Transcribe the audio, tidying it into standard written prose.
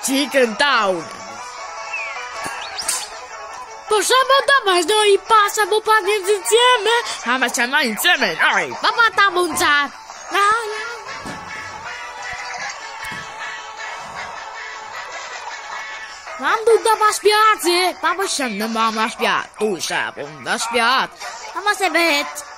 Chicken Town. Possiamo andare noi passamo panini insieme? Ah, ma siamo insieme noi. Papà sta mangiando. Quando andiamo a spiazze? Papà scende mamma a spiazze. Tu sai, a spiazze. Ma se vede.